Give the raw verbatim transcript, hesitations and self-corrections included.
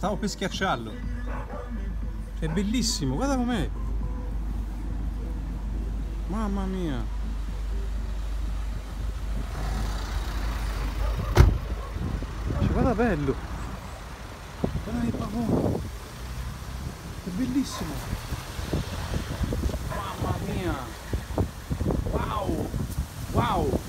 stavo per schiacciarlo. È bellissimo, guarda com'è. Mamma mia. Cioè, guarda bello. Guarda il pavone. È bellissimo. Mamma mia. Wow. Wow.